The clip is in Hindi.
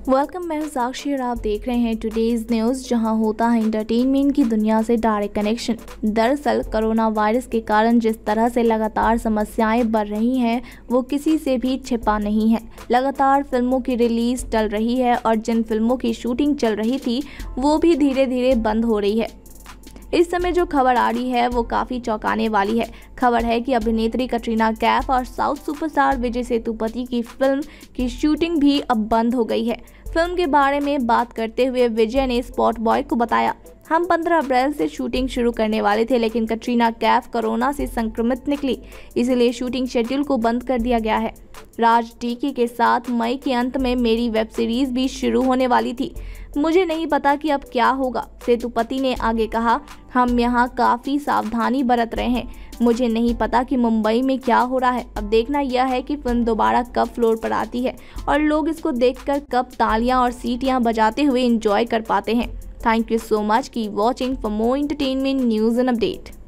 वेलकम, मैं हूं साक्षी और आप देख रहे हैं टुडेज न्यूज़, जहां होता है एंटरटेनमेंट की दुनिया से डायरेक्ट कनेक्शन। दरअसल कोरोना वायरस के कारण जिस तरह से लगातार समस्याएं बढ़ रही हैं वो किसी से भी छिपा नहीं है। लगातार फिल्मों की रिलीज टल रही है और जिन फिल्मों की शूटिंग चल रही थी वो भी धीरे धीरे बंद हो रही है। इस समय जो खबर आ रही है वो काफ़ी चौंकाने वाली है। खबर है कि अभिनेत्री कटरीना कैफ और साउथ सुपरस्टार विजय सेतुपति की फिल्म की शूटिंग भी अब बंद हो गई है। फिल्म के बारे में बात करते हुए विजय ने स्पॉट बॉय को बताया, हम 15 अप्रैल से शूटिंग शुरू करने वाले थे, लेकिन कटरीना कैफ कोरोना से संक्रमित निकली, इसलिए शूटिंग शेड्यूल को बंद कर दिया गया है। राज टीकी के साथ मई के अंत में मेरी वेब सीरीज भी शुरू होने वाली थी। मुझे नहीं पता कि अब क्या होगा। सेतुपति ने आगे कहा, हम यहाँ काफ़ी सावधानी बरत रहे हैं। मुझे नहीं पता कि मुंबई में क्या हो रहा है। अब देखना यह है कि फिल्म दोबारा कब फ्लोर पर आती है और लोग इसको देखकर कब तालियां और सीटियां बजाते हुए एंजॉय कर पाते हैं। Thank you so much, keep watching for more entertainment news and update.